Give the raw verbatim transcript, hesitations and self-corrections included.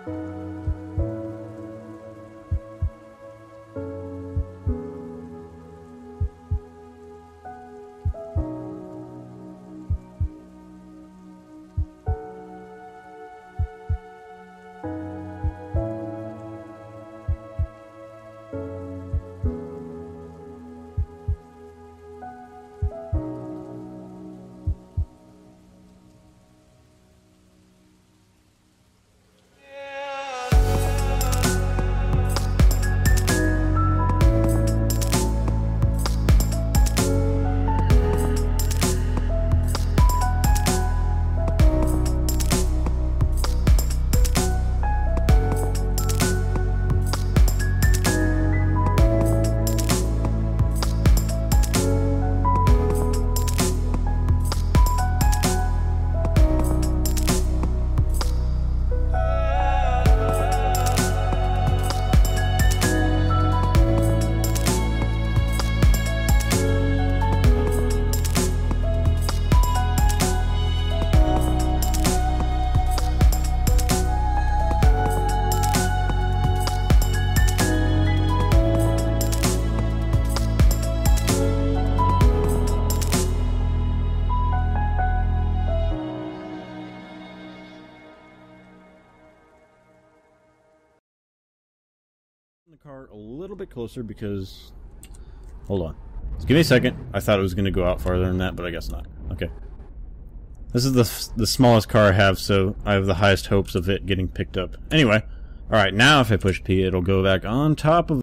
The car a little bit closer because, hold on, just give me a second. I thought it was going to go out farther than that, but I guess not. Okay, this is the the smallest car I have, so I have the highest hopes of it getting picked up. Anyway, all right, now if I push P, it'll go back on top of